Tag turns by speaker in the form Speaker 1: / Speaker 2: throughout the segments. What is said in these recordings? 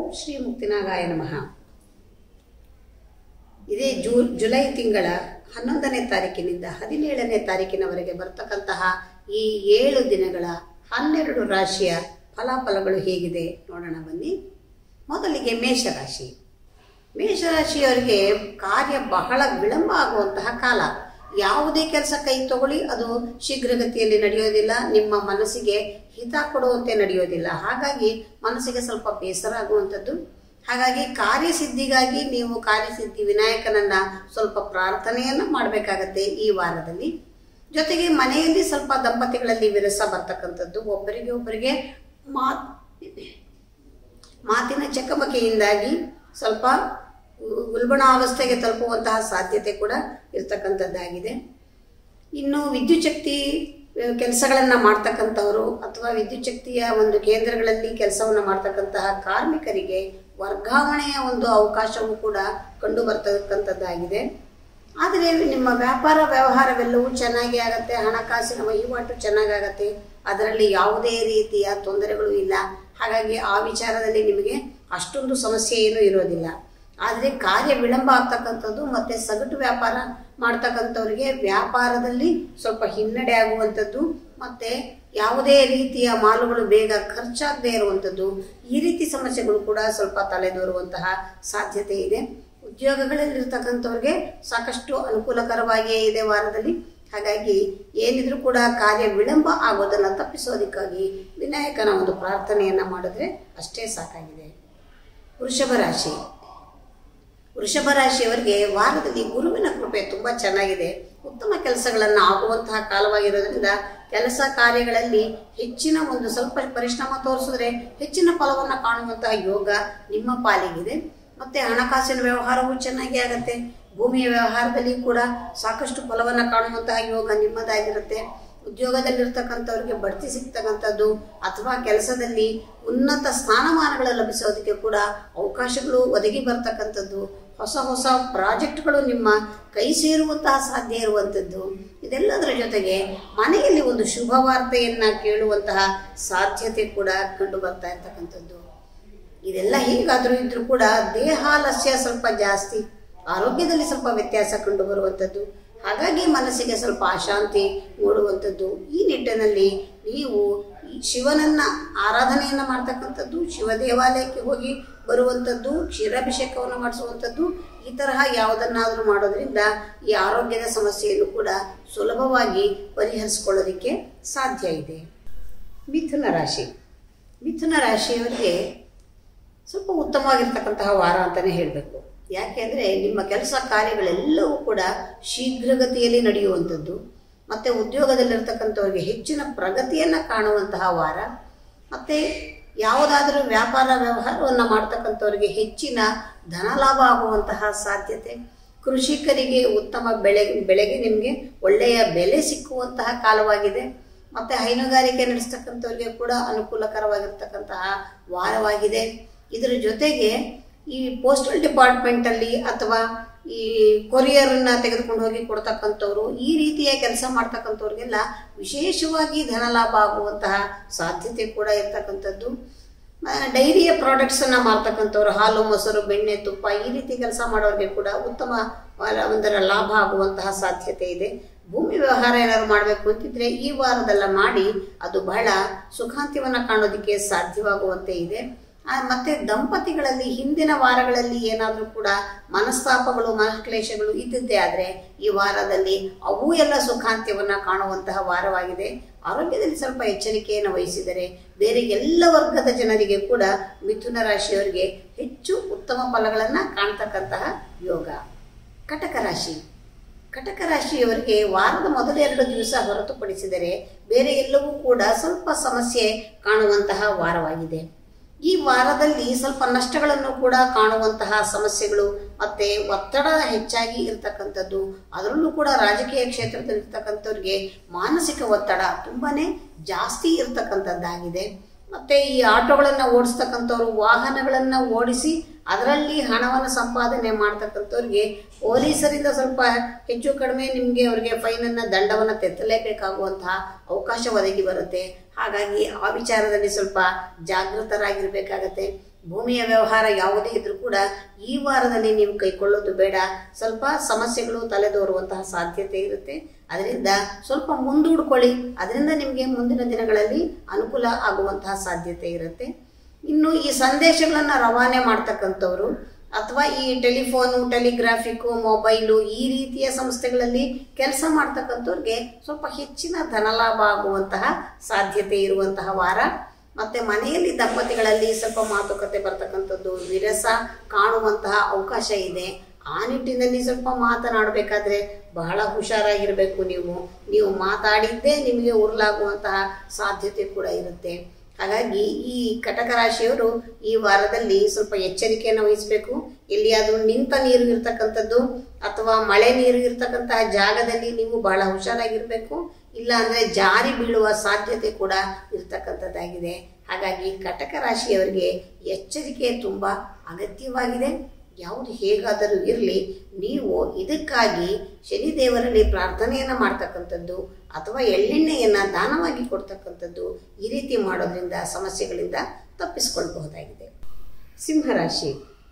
Speaker 1: ಶ್ರೀ ಮುಕ್ತಿನಾಗಾಯ ನಮಃ. ಇದೇ ಜುಲೈ ತಿಂಗಳ 11ನೇ ತಾರೀಕಿನಿಂದ 17ನೇ ತಾರೀಕಿನವರೆಗೆ ಬರ್ತಕ್ಕಂತಹ ಈ 7 ದಿನಗಳ 12 ರಾಶಿಯ ಫಲಾಫಲಗಳು ಹೇಗಿದೆ ನೋಡೋಣ ಬನ್ನಿ. ಮೊದಲಿಗೆ ಮೇಷರಾಶಿ. ಮೇಷರಾಶಿಯವರಿಗೆ ಕಾರ್ಯ ಬಹಳ ವಿಳಂಬ ಆಗುವಂತಹ ಕಾಲ. ಯಾವುದೇ ಕೆಲಸ ಕೈ ತಗೊಳ್ಳಿ ಅದು ಶೀಘ್ರಗತಿಯಲ್ಲಿ ನಡೆಯೋದಿಲ್ಲ, ನಿಮ್ಮ ಮನಸ್ಸಿಗೆ ಹಿತ ಕೊಡುವಂತೆ ನಡೆಯೋದಿಲ್ಲ. ಹಾಗಾಗಿ ಮನಸ್ಸಿಗೆ ಸ್ವಲ್ಪ ಬೇಸರ ಆಗುವಂಥದ್ದು. ಹಾಗಾಗಿ ಕಾರ್ಯಸಿದ್ಧಿಗಾಗಿ ನೀವು ಕಾರ್ಯಸಿದ್ಧಿ ವಿನಾಯಕನನ್ನ ಸ್ವಲ್ಪ ಪ್ರಾರ್ಥನೆಯನ್ನ ಮಾಡಬೇಕಾಗತ್ತೆ ಈ ವಾರದಲ್ಲಿ. ಜೊತೆಗೆ ಮನೆಯಲ್ಲಿ ಸ್ವಲ್ಪ ದಂಪತಿಗಳಲ್ಲಿ ವಿರಸ ಬರ್ತಕ್ಕಂಥದ್ದು, ಒಬ್ಬರಿಗೆ ಒಬ್ಬರಿಗೆ ಮಾತಿನ ಚಕಮಕಿಯಿಂದಾಗಿ ಸ್ವಲ್ಪ ಉಲ್ಬಣಾವಸ್ಥೆಗೆ ತಲುಪುವಂತಹ ಸಾಧ್ಯತೆ ಕೂಡ ಇರ್ತಕ್ಕಂಥದ್ದಾಗಿದೆ. ಇನ್ನು ವಿದ್ಯುತ್ ಶಕ್ತಿ ಕೆಲಸಗಳನ್ನು ಮಾಡ್ತಕ್ಕಂಥವರು ಅಥವಾ ವಿದ್ಯುತ್ ಶಕ್ತಿಯ ಒಂದು ಕೇಂದ್ರಗಳಲ್ಲಿ ಕೆಲಸವನ್ನು ಮಾಡ್ತಕ್ಕಂತಹ ಕಾರ್ಮಿಕರಿಗೆ ವರ್ಗಾವಣೆಯ ಒಂದು ಅವಕಾಶವೂ ಕೂಡ ಕಂಡು ಬರ್ತಕ್ಕಂಥದ್ದಾಗಿದೆ. ಆದರೆ ನಿಮ್ಮ ವ್ಯಾಪಾರ ವ್ಯವಹಾರವೆಲ್ಲವೂ ಚೆನ್ನಾಗಿ ಆಗತ್ತೆ, ಹಣಕಾಸಿನ ವಹಿವಾಟು ಚೆನ್ನಾಗಾಗತ್ತೆ, ಅದರಲ್ಲಿ ಯಾವುದೇ ರೀತಿಯ ತೊಂದರೆಗಳು ಇಲ್ಲ. ಹಾಗಾಗಿ ಆ ವಿಚಾರದಲ್ಲಿ ನಿಮಗೆ ಅಷ್ಟೊಂದು ಸಮಸ್ಯೆ ಏನೂ ಇರೋದಿಲ್ಲ. ಆದರೆ ಕಾರ್ಯ ವಿಳಂಬ ಆಗ್ತಕ್ಕಂಥದ್ದು ಮತ್ತು ಸಗಟು ವ್ಯಾಪಾರ ಮಾಡ್ತಕ್ಕಂಥವ್ರಿಗೆ ವ್ಯಾಪಾರದಲ್ಲಿ ಸ್ವಲ್ಪ ಹಿನ್ನಡೆ ಆಗುವಂಥದ್ದು ಮತ್ತು ಯಾವುದೇ ರೀತಿಯ ಮಾಲುಗಳು ಬೇಗ ಖರ್ಚಾಗದೇ ಇರುವಂಥದ್ದು, ಈ ರೀತಿ ಸಮಸ್ಯೆಗಳು ಕೂಡ ಸ್ವಲ್ಪ ತಲೆದೋರುವಂತಹ ಸಾಧ್ಯತೆ ಇದೆ. ಉದ್ಯೋಗಗಳಲ್ಲಿರ್ತಕ್ಕಂಥವ್ರಿಗೆ ಸಾಕಷ್ಟು ಅನುಕೂಲಕರವಾಗಿಯೇ ಇದೆ ವಾರದಲ್ಲಿ. ಹಾಗಾಗಿ ಏನಿದ್ರೂ ಕೂಡ ಕಾರ್ಯ ವಿಳಂಬ ಆಗೋದನ್ನು ತಪ್ಪಿಸೋದಕ್ಕಾಗಿ ವಿನಾಯಕನ ಒಂದು ಪ್ರಾರ್ಥನೆಯನ್ನು ಮಾಡಿದ್ರೆ ಅಷ್ಟೇ ಸಾಕಾಗಿದೆ. ವೃಷಭ ರಾಶಿ. ವೃಷಭ ರಾಶಿಯವರಿಗೆ ವಾರದಲ್ಲಿ ಗುರುವಿನ ಕೃಪೆ ತುಂಬ ಚೆನ್ನಾಗಿದೆ. ಉತ್ತಮ ಕೆಲಸಗಳನ್ನು ಆಗುವಂತಹ ಕಾಲವಾಗಿರೋದ್ರಿಂದ ಕೆಲಸ ಕಾರ್ಯಗಳಲ್ಲಿ ಹೆಚ್ಚಿನ ಒಂದು ಸ್ವಲ್ಪ ಪರಿಶ್ರಮ ತೋರಿಸಿದ್ರೆ ಹೆಚ್ಚಿನ ಫಲವನ್ನು ಕಾಣುವಂತಹ ಯೋಗ ನಿಮ್ಮ ಪಾಲಿಗಿದೆ. ಮತ್ತು ಹಣಕಾಸಿನ ವ್ಯವಹಾರವೂ ಚೆನ್ನಾಗಿ ಆಗುತ್ತೆ. ಭೂಮಿಯ ವ್ಯವಹಾರದಲ್ಲಿ ಕೂಡ ಸಾಕಷ್ಟು ಫಲವನ್ನು ಕಾಣುವಂತಹ ಯೋಗ ನಿಮ್ಮದಾಗಿರುತ್ತೆ. ಉದ್ಯೋಗದಲ್ಲಿರ್ತಕ್ಕಂಥವ್ರಿಗೆ ಬಡ್ತಿ ಸಿಗ್ತಕ್ಕಂಥದ್ದು ಅಥವಾ ಕೆಲಸದಲ್ಲಿ ಉನ್ನತ ಸ್ಥಾನಮಾನಗಳು ಲಭಿಸೋದಕ್ಕೆ ಕೂಡ ಅವಕಾಶಗಳು ಒದಗಿ ಬರ್ತಕ್ಕಂಥದ್ದು, ಹೊಸ ಹೊಸ ಪ್ರಾಜೆಕ್ಟ್ಗಳು ನಿಮ್ಮ ಕೈ ಸೇರುವಂತಹ ಸಾಧ್ಯ ಇರುವಂಥದ್ದು, ಇದೆಲ್ಲದರ ಜೊತೆಗೆ ಮನೆಯಲ್ಲಿ ಒಂದು ಶುಭ ವಾರ್ತೆಯನ್ನು ಕೇಳುವಂತಹ ಸಾಧ್ಯತೆ ಕೂಡ ಕಂಡು ಬರ್ತಾ ಇರ್ತಕ್ಕಂಥದ್ದು. ಇದೆಲ್ಲ ಹೀಗಾದರೂ ಇದ್ರೂ ಕೂಡ ದೇಹಾಲಸ್ಯ ಸ್ವಲ್ಪ ಜಾಸ್ತಿ, ಆರೋಗ್ಯದಲ್ಲಿ ಸ್ವಲ್ಪ ವ್ಯತ್ಯಾಸ ಕಂಡು ಬರುವಂಥದ್ದು. ಹಾಗಾಗಿ ಮನಸ್ಸಿಗೆ ಸ್ವಲ್ಪ ಅಶಾಂತಿ ಮೂಡುವಂಥದ್ದು. ಈ ನಿಟ್ಟಿನಲ್ಲಿ ನೀವು ಶಿವನನ್ನ ಆರಾಧನೆಯನ್ನು ಮಾಡ್ತಕ್ಕಂಥದ್ದು, ಶಿವ ದೇವಾಲಯಕ್ಕೆ ಹೋಗಿ ಬರುವಂಥದ್ದು, ಕ್ಷೀರಾಭಿಷೇಕವನ್ನು ಮಾಡಿಸುವಂಥದ್ದು, ಈ ತರಹ ಯಾವುದನ್ನಾದರೂ ಮಾಡೋದ್ರಿಂದ ಈ ಆರೋಗ್ಯದ ಸಮಸ್ಯೆಯನ್ನು ಕೂಡ ಸುಲಭವಾಗಿ ಪರಿಹರಿಸಿಕೊಳ್ಳೋದಕ್ಕೆ ಸಾಧ್ಯ ಇದೆ. ಮಿಥುನ ರಾಶಿ. ಮಿಥುನ ರಾಶಿಯವರಿಗೆ ಸ್ವಲ್ಪ ಉತ್ತಮವಾಗಿರ್ತಕ್ಕಂತಹ ವಾರ ಅಂತಲೇ ಹೇಳಬೇಕು. ಯಾಕೆಂದರೆ ನಿಮ್ಮ ಕೆಲಸ ಕಾರ್ಯಗಳೆಲ್ಲವೂ ಕೂಡ ಶೀಘ್ರಗತಿಯಲ್ಲಿ ನಡೆಯುವಂಥದ್ದು ಮತ್ತು ಉದ್ಯೋಗದಲ್ಲಿರ್ತಕ್ಕಂಥವ್ರಿಗೆ ಹೆಚ್ಚಿನ ಪ್ರಗತಿಯನ್ನು ಕಾಣುವಂತಹ ವಾರ. ಮತ್ತು ಯಾವುದಾದರೂ ವ್ಯಾಪಾರ ವ್ಯವಹಾರವನ್ನು ಮಾಡ್ತಕ್ಕಂಥವ್ರಿಗೆ ಹೆಚ್ಚಿನ ಧನಲಾಭ ಆಗುವಂತಹ ಸಾಧ್ಯತೆ. ಕೃಷಿಕರಿಗೆ ಉತ್ತಮ ಬೆಳೆಗೆ ನಿಮಗೆ ಒಳ್ಳೆಯ ಬೆಲೆ ಸಿಕ್ಕುವಂತಹ ಕಾಲವಾಗಿದೆ. ಮತ್ತು ಹೈನುಗಾರಿಕೆ ನಡೆಸ್ತಕ್ಕಂಥವ್ರಿಗೆ ಕೂಡ ಅನುಕೂಲಕರವಾಗಿರ್ತಕ್ಕಂತಹ ವಾರವಾಗಿದೆ. ಇದರ ಜೊತೆಗೆ ಈ ಪೋಸ್ಟಲ್ ಡಿಪಾರ್ಟ್ಮೆಂಟಲ್ಲಿ ಅಥವಾ ಈ ಕೊರಿಯರನ್ನು ತೆಗೆದುಕೊಂಡು ಹೋಗಿ ಕೊಡ್ತಕ್ಕಂಥವ್ರು, ಈ ರೀತಿಯ ಕೆಲಸ ಮಾಡ್ತಕ್ಕಂಥವ್ರಿಗೆಲ್ಲ ವಿಶೇಷವಾಗಿ ಧನಲಾಭ ಆಗುವಂತಹ ಸಾಧ್ಯತೆ ಕೂಡ ಇರ್ತಕ್ಕಂಥದ್ದು. ಡೈರಿಯ ಪ್ರಾಡಕ್ಟ್ಸನ್ನು ಮಾರ್ತಕ್ಕಂಥವ್ರು, ಹಾಲು ಮೊಸರು ಬೆಣ್ಣೆ ತುಪ್ಪ ಈ ರೀತಿ ಕೆಲಸ ಮಾಡೋರಿಗೆ ಕೂಡ ಉತ್ತಮ ಒಂದರ ಲಾಭ ಆಗುವಂತಹ ಸಾಧ್ಯತೆ ಇದೆ. ಭೂಮಿ ವ್ಯವಹಾರ ಏನಾದ್ರು ಮಾಡಬೇಕು ಅಂತಿದ್ರೆ ಈ ವಾರದೆಲ್ಲ ಮಾಡಿ ಅದು ಬಹಳ ಸುಖಾಂತ್ಯವನ್ನು ಕಾಣೋದಕ್ಕೆ ಸಾಧ್ಯವಾಗುವಂತೆ ಇದೆ. ಮತ್ತು ದಂಪತಿಗಳಲ್ಲಿ ಹಿಂದಿನ ವಾರಗಳಲ್ಲಿ ಏನಾದರೂ ಕೂಡ ಮನಸ್ತಾಪಗಳು ಮನಕ್ಲೇಶಗಳು ಇದ್ದಿದ್ದೇ ಆದರೆ ಈ ವಾರದಲ್ಲಿ ಅವು ಎಲ್ಲ ಸುಖಾಂತ್ಯವನ್ನು ಕಾಣುವಂತಹ ವಾರವಾಗಿದೆ. ಆರೋಗ್ಯದಲ್ಲಿ ಸ್ವಲ್ಪ ಎಚ್ಚರಿಕೆಯನ್ನು ವಹಿಸಿದರೆ ಬೇರೆ ಎಲ್ಲ ವರ್ಗದ ಜನರಿಗೆ ಕೂಡ ಮಿಥುನ ರಾಶಿಯವರಿಗೆ ಹೆಚ್ಚು ಉತ್ತಮ ಫಲಗಳನ್ನು ಕಾಣ್ತಕ್ಕಂತಹ ಯೋಗ. ಕಟಕ ರಾಶಿ. ಕಟಕ ರಾಶಿಯವರಿಗೆ ವಾರದ ಮೊದಲ 2 ದಿವಸ ಹೊರತುಪಡಿಸಿದರೆ ಬೇರೆ ಎಲ್ಲವೂ ಕೂಡ ಸ್ವಲ್ಪ ಸಮಸ್ಯೆ ಕಾಣುವಂತಹ ವಾರವಾಗಿದೆ. ಈ ವಾರದಲ್ಲಿ ಸ್ವಲ್ಪ ನಷ್ಟಗಳನ್ನು ಕೂಡ ಕಾಣುವಂತಹ ಸಮಸ್ಯೆಗಳು ಮತ್ತು ಒತ್ತಡ ಹೆಚ್ಚಾಗಿ ಇರ್ತಕ್ಕಂಥದ್ದು. ಅದರಲ್ಲೂ ಕೂಡ ರಾಜಕೀಯ ಕ್ಷೇತ್ರದಲ್ಲಿರ್ತಕ್ಕಂಥವ್ರಿಗೆ ಮಾನಸಿಕ ಒತ್ತಡ ತುಂಬಾ ಜಾಸ್ತಿ ಇರ್ತಕ್ಕಂಥದ್ದಾಗಿದೆ. ಮತ್ತು ಈ ಆಟೋಗಳನ್ನು ಓಡಿಸ್ತಕ್ಕಂಥವ್ರು ವಾಹನಗಳನ್ನು ಓಡಿಸಿ ಅದರಲ್ಲಿ ಹಣವನ್ನು ಸಂಪಾದನೆ ಮಾಡ್ತಕ್ಕಂಥವ್ರಿಗೆ ಪೊಲೀಸರಿಂದ ಸ್ವಲ್ಪ ಹೆಚ್ಚು ಕಡಿಮೆ ನಿಮಗೆ ಅವರಿಗೆ ಫೈನನ್ನು ದಂಡವನ್ನು ತೆತ್ತಲೇಬೇಕಾಗುವಂತಹ ಅವಕಾಶ ಒದಗಿ ಬರುತ್ತೆ. ಹಾಗಾಗಿ ಆ ವಿಚಾರದಲ್ಲಿ ಸ್ವಲ್ಪ ಜಾಗೃತರಾಗಿರಬೇಕಾಗತ್ತೆ. ಭೂಮಿಯ ವ್ಯವಹಾರ ಯಾವುದೇ ಇದ್ರೂ ಕೂಡ ಈ ವಾರದಲ್ಲಿ ನೀವು ಕೈಗೊಳ್ಳೋದು ಬೇಡ. ಸ್ವಲ್ಪ ಸಮಸ್ಯೆಗಳು ತಲೆದೋರುವಂತಹ ಸಾಧ್ಯತೆ ಇರುತ್ತೆ. ಅದರಿಂದ ಸ್ವಲ್ಪ ಮುಂದೂಡ್ಕೊಳ್ಳಿ. ಅದರಿಂದ ನಿಮಗೆ ಮುಂದಿನ ದಿನಗಳಲ್ಲಿ ಅನುಕೂಲ ಆಗುವಂತಹ ಸಾಧ್ಯತೆ ಇರುತ್ತೆ. ಇನ್ನು ಈ ಸಂದೇಶಗಳನ್ನು ರವಾನೆ ಮಾಡ್ತಕ್ಕಂಥವ್ರು ಅಥವಾ ಈ ಟೆಲಿಫೋನು, ಟೆಲಿಗ್ರಾಫಿಕ್ಕು, ಮೊಬೈಲು ಈ ರೀತಿಯ ಸಂಸ್ಥೆಗಳಲ್ಲಿ ಕೆಲಸ ಮಾಡ್ತಕ್ಕಂಥವ್ರಿಗೆ ಸ್ವಲ್ಪ ಹೆಚ್ಚಿನ ಧನಲಾಭ ಆಗುವಂತಹ ಸಾಧ್ಯತೆ ಇರುವಂತಹ ವಾರ. ಮತ್ತು ಮನೆಯಲ್ಲಿ ದಂಪತಿಗಳಲ್ಲಿ ಸ್ವಲ್ಪ ಮಾತುಕತೆ ಬರ್ತಕ್ಕಂಥದ್ದು, ವಿರಸ ಕಾಣುವಂತಹ ಅವಕಾಶ ಇದೆ. ಆ ನಿಟ್ಟಿನಲ್ಲಿ ಸ್ವಲ್ಪ ಮಾತನಾಡಬೇಕಾದ್ರೆ ಬಹಳ ಹುಷಾರಾಗಿರಬೇಕು. ನೀವು ಮಾತಾಡಿದ್ದೇ ನಿಮಗೆ ಉರುಳಾಗುವಂತಹ ಸಾಧ್ಯತೆ ಕೂಡ ಇರುತ್ತೆ. ಹಾಗಾಗಿ ಈ ಕಟಕ ರಾಶಿಯವರು ಈ ವಾರದಲ್ಲಿ ಸ್ವಲ್ಪ ಎಚ್ಚರಿಕೆಯನ್ನು ವಹಿಸಬೇಕು. ಎಲ್ಲಿಯಾದರೂ ನಿಂತ ನೀರು ಇರ್ತಕ್ಕಂಥದ್ದು ಅಥವಾ ಮಳೆ ನೀರು ಇರ್ತಕ್ಕಂತಹ ಜಾಗದಲ್ಲಿ ನೀವು ಬಹಳ ಹುಷಾರಾಗಿರಬೇಕು. ಇಲ್ಲ ಅಂದರೆ ಜಾರಿ ಬೀಳುವ ಸಾಧ್ಯತೆ ಕೂಡ ಇರ್ತಕ್ಕಂಥದ್ದಾಗಿದೆ. ಹಾಗಾಗಿ ಕಟಕ ರಾಶಿಯವರಿಗೆ ಎಚ್ಚರಿಕೆ ತುಂಬ ಅಗತ್ಯವಾಗಿದೆ. ಯಾವುದು ಹೇಗಾದರೂ ಇರಲಿ, ನೀವು ಇದಕ್ಕಾಗಿ ಶನಿದೇವರಲ್ಲಿ ಪ್ರಾರ್ಥನೆಯನ್ನು ಮಾಡ್ತಕ್ಕಂಥದ್ದು ಅಥವಾ ಎಳ್ಳೆಣ್ಣೆಯನ್ನು ದಾನವಾಗಿ ಕೊಡ್ತಕ್ಕಂಥದ್ದು, ಈ ರೀತಿ ಮಾಡೋದ್ರಿಂದ ಸಮಸ್ಯೆಗಳಿಂದ ತಪ್ಪಿಸ್ಕೊಳ್ಬಹುದಾಗಿದೆ. ಸಿಂಹರಾಶಿ,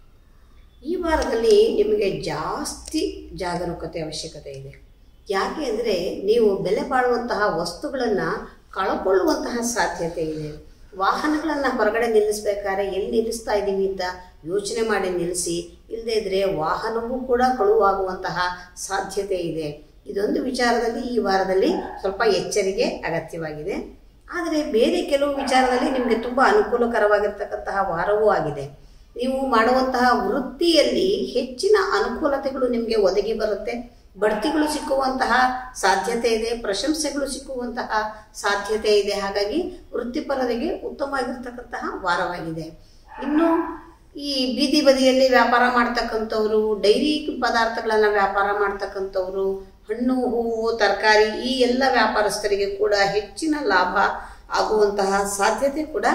Speaker 1: ಈ ವಾರದಲ್ಲಿ ನಿಮಗೆ ಜಾಸ್ತಿ ಜಾಗರೂಕತೆ ಅವಶ್ಯಕತೆ ಇದೆ. ಯಾಕೆ ಅಂದರೆ ನೀವು ಬೆಲೆ ಬಾಳುವಂತಹ ವಸ್ತುಗಳನ್ನು ಕಳ್ಕೊಳ್ಳುವಂತಹ ಸಾಧ್ಯತೆ ಇದೆ. ವಾಹನಗಳನ್ನು ಹೊರಗಡೆ ನಿಲ್ಲಿಸ್ಬೇಕಾದ್ರೆ ಎಲ್ಲಿ ನಿಲ್ಲಿಸ್ತಾ ಇದ್ದೀವಿ ಅಂತ ಯೋಚನೆ ಮಾಡಿ ನಿಲ್ಲಿಸಿ. ಇಲ್ಲದೇ ಇದ್ದರೆ ವಾಹನವೂ ಕೂಡ ಕಳುವಾಗುವಂತಹ ಸಾಧ್ಯತೆ ಇದೆ. ಇದೊಂದು ವಿಚಾರದಲ್ಲಿ ಈ ವಾರದಲ್ಲಿ ಸ್ವಲ್ಪ ಎಚ್ಚರಿಕೆ ಅಗತ್ಯವಾಗಿದೆ. ಆದರೆ ಬೇರೆ ಕೆಲವು ವಿಚಾರದಲ್ಲಿ ನಿಮಗೆ ತುಂಬ ಅನುಕೂಲಕರವಾಗಿರ್ತಕ್ಕಂತಹ ವಾರವೂ ಆಗಿದೆ. ನೀವು ಮಾಡುವಂತಹ ವೃತ್ತಿಯಲ್ಲಿ ಹೆಚ್ಚಿನ ಅನುಕೂಲತೆಗಳು ನಿಮಗೆ ಒದಗಿ ಬರುತ್ತೆ. ಬಡ್ತಿಗಳು ಸಿಕ್ಕುವಂತಹ ಸಾಧ್ಯತೆ ಇದೆ, ಪ್ರಶಂಸೆಗಳು ಸಿಕ್ಕುವಂತಹ ಸಾಧ್ಯತೆ ಇದೆ. ಹಾಗಾಗಿ ವೃತ್ತಿಪರರಿಗೆ ಉತ್ತಮವಾಗಿರ್ತಕ್ಕಂತಹ ವಾರವಾಗಿದೆ. ಇನ್ನು ಈ ಬೀದಿ ಬದಿಯಲ್ಲಿ ವ್ಯಾಪಾರ ಮಾಡ್ತಕ್ಕಂಥವ್ರು, ಡೈರಿ ಪದಾರ್ಥಗಳನ್ನು ವ್ಯಾಪಾರ ಮಾಡ್ತಕ್ಕಂಥವ್ರು, ಹಣ್ಣು ಹೂವು ತರಕಾರಿ ಈ ಎಲ್ಲ ವ್ಯಾಪಾರಸ್ಥರಿಗೆ ಕೂಡ ಹೆಚ್ಚಿನ ಲಾಭ ಆಗುವಂತಹ ಸಾಧ್ಯತೆ ಕೂಡ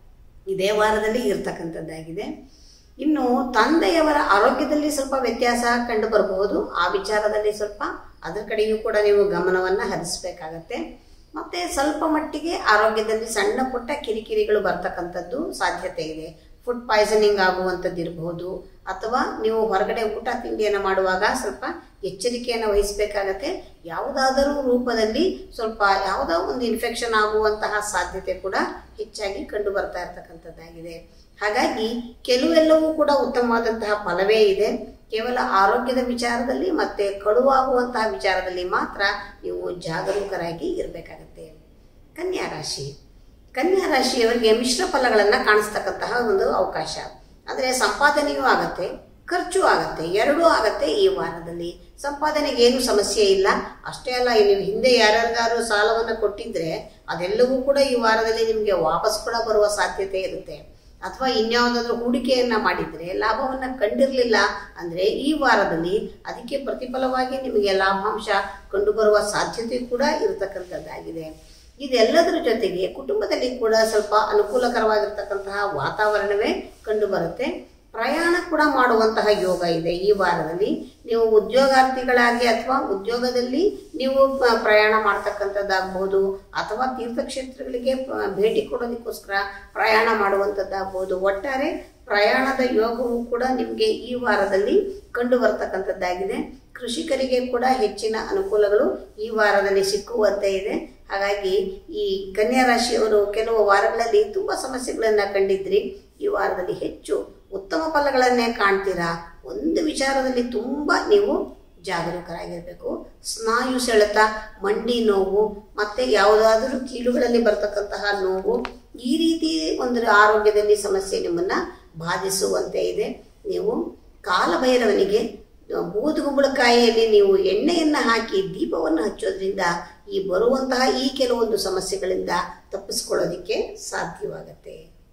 Speaker 1: ಇದೇ ವಾರದಲ್ಲಿ ಇರ್ತಕ್ಕಂಥದ್ದಾಗಿದೆ. ಇನ್ನು ತಂದೆಯವರ ಆರೋಗ್ಯದಲ್ಲಿ ಸ್ವಲ್ಪ ವ್ಯತ್ಯಾಸ ಕಂಡು ಬರಬಹುದು. ಆ ವಿಚಾರದಲ್ಲಿ ಸ್ವಲ್ಪ ಅದರ ಕಡೆಯೂ ಕೂಡ ನೀವು ಗಮನವನ್ನು ಹರಿಸಬೇಕಾಗತ್ತೆ. ಮತ್ತು ಸ್ವಲ್ಪ ಮಟ್ಟಿಗೆ ಆರೋಗ್ಯದಲ್ಲಿ ಸಣ್ಣ ಪುಟ್ಟ ಕಿರಿಕಿರಿಗಳು ಬರ್ತಕ್ಕಂಥದ್ದು ಸಾಧ್ಯತೆ ಇದೆ. ಫುಡ್ ಪಾಯ್ಸನಿಂಗ್ ಆಗುವಂಥದ್ದು ಇರಬಹುದು. ಅಥವಾ ನೀವು ಹೊರಗಡೆ ಊಟ ತಿಂಡಿಯನ್ನು ಮಾಡುವಾಗ ಸ್ವಲ್ಪ ಎಚ್ಚರಿಕೆಯನ್ನು ವಹಿಸಬೇಕಾಗತ್ತೆ. ಯಾವುದಾದರೂ ರೂಪದಲ್ಲಿ ಸ್ವಲ್ಪ ಯಾವುದೋ ಒಂದು ಇನ್ಫೆಕ್ಷನ್ ಆಗುವಂತಹ ಸಾಧ್ಯತೆ ಕೂಡ ಹೆಚ್ಚಾಗಿ ಕಂಡು ಬರ್ತಾ ಇರ್ತಕ್ಕಂಥದ್ದಾಗಿದೆ. ಹಾಗಾಗಿ ಕೆಲವೆಲ್ಲವೂ ಕೂಡ ಉತ್ತಮವಾದಂತಹ ಫಲವೇ ಇದೆ. ಕೇವಲ ಆರೋಗ್ಯದ ವಿಚಾರದಲ್ಲಿ ಮತ್ತು ಕಳುವಾಗುವಂತಹ ವಿಚಾರದಲ್ಲಿ ಮಾತ್ರ ನೀವು ಜಾಗರೂಕರಾಗಿ ಇರಬೇಕಾಗತ್ತೆ. ಕನ್ಯಾ ರಾಶಿ, ಕನ್ಯಾ ರಾಶಿಯವರಿಗೆ ಮಿಶ್ರ ಫಲಗಳನ್ನು ಕಾಣಿಸ್ತಕ್ಕಂತಹ ಒಂದು ಅವಕಾಶ. ಅಂದರೆ ಸಂಪಾದನೆಯೂ ಆಗತ್ತೆ, ಖರ್ಚು ಆಗತ್ತೆ, ಎರಡೂ ಆಗತ್ತೆ. ಈ ವಾರದಲ್ಲಿ ಸಂಪಾದನೆಗೆ ಏನು ಸಮಸ್ಯೆ ಇಲ್ಲ. ಅಷ್ಟೇ ಅಲ್ಲ, ನೀವು ಹಿಂದೆ ಯಾರ್ಯಾರಿಗಾರು ಸಾಲವನ್ನು ಕೊಟ್ಟಿದ್ರೆ ಅದೆಲ್ಲವೂ ಕೂಡ ಈ ವಾರದಲ್ಲಿ ನಿಮಗೆ ವಾಪಸ್ ಕೂಡ ಬರುವ ಸಾಧ್ಯತೆ ಇರುತ್ತೆ. ಅಥವಾ ಇನ್ಯಾವುದಾದ್ರೂ ಹೂಡಿಕೆಯನ್ನು ಮಾಡಿದರೆ ಲಾಭವನ್ನು ಕಂಡಿರಲಿಲ್ಲ ಅಂದರೆ ಈ ವಾರದಲ್ಲಿ ಅದಕ್ಕೆ ಪ್ರತಿಫಲವಾಗಿ ನಿಮಗೆ ಲಾಭಾಂಶ ಕಂಡುಬರುವ ಸಾಧ್ಯತೆ ಕೂಡ ಇರತಕ್ಕಂಥದ್ದಾಗಿದೆ. ಇದೆಲ್ಲದರ ಜೊತೆಗೆ ಕುಟುಂಬದಲ್ಲಿ ಕೂಡ ಸ್ವಲ್ಪ ಅನುಕೂಲಕರವಾಗಿರ್ತಕ್ಕಂತಹ ವಾತಾವರಣವೇ ಕಂಡುಬರುತ್ತೆ. ಪ್ರಯಾಣ ಕೂಡ ಮಾಡುವಂತಹ ಯೋಗ ಇದೆ ಈ ವಾರದಲ್ಲಿ. ನೀವು ಉದ್ಯೋಗಾರ್ಥಿಗಳಾಗಿ ಅಥವಾ ಉದ್ಯೋಗದಲ್ಲಿ ನೀವು ಪ್ರಯಾಣ ಮಾಡ್ತಕ್ಕಂಥದ್ದಾಗ್ಬೋದು, ಅಥವಾ ತೀರ್ಥಕ್ಷೇತ್ರಗಳಿಗೆ ಭೇಟಿ ಕೊಡೋದಕ್ಕೋಸ್ಕರ ಪ್ರಯಾಣ ಮಾಡುವಂಥದ್ದಾಗ್ಬೋದು. ಒಟ್ಟಾರೆ ಪ್ರಯಾಣದ ಯೋಗವು ಕೂಡ ನಿಮಗೆ ಈ ವಾರದಲ್ಲಿ ಕಂಡು ಬರ್ತಕ್ಕಂಥದ್ದಾಗಿದೆ. ಕೃಷಿಕರಿಗೆ ಕೂಡ ಹೆಚ್ಚಿನ ಅನುಕೂಲಗಳು ಈ ವಾರದಲ್ಲಿ ಸಿಕ್ಕುವಂತೆ ಇದೆ. ಹಾಗಾಗಿ ಈ ಕನ್ಯಾ ರಾಶಿಯವರು ಕೆಲವು ವಾರಗಳಲ್ಲಿ ತುಂಬ ಸಮಸ್ಯೆಗಳನ್ನು ಕಂಡಿದ್ರಿ. ಈ ವಾರದಲ್ಲಿ ಹೆಚ್ಚು ಉತ್ತಮ ಫಲಗಳನ್ನೇ ಕಾಣ್ತೀರಾ. ಒಂದು ವಿಚಾರದಲ್ಲಿ ತುಂಬ ನೀವು ಜಾಗರೂಕರಾಗಿರಬೇಕು. ಸ್ನಾಯು ಸೆಳೆತ, ಮಂಡಿ ನೋವು ಮತ್ತು ಯಾವುದಾದರೂ ಕೀಲುಗಳಲ್ಲಿ ಬರ್ತಕ್ಕಂತಹ ನೋವು, ಈ ರೀತಿ ಒಂದು ಆರೋಗ್ಯದಲ್ಲಿ ಸಮಸ್ಯೆ ನಿಮ್ಮನ್ನು ಬಾಧಿಸುವಂತೆ ಇದೆ. ನೀವು ಕಾಲಭೈರವನಿಗೆ ಬೂದುಗುಂಬಳಕಾಯಿಯಲ್ಲಿ ನೀವು ಎಣ್ಣೆಯನ್ನು ಹಾಕಿ ದೀಪವನ್ನು ಹಚ್ಚೋದ್ರಿಂದ ಈ ಬರುವಂತಹ ಈ ಕೆಲವೊಂದು ಸಮಸ್ಯೆಗಳಿಂದ ತಪ್ಪಿಸ್ಕೊಳ್ಳೋದಕ್ಕೆ ಸಾಧ್ಯವಾಗುತ್ತೆ.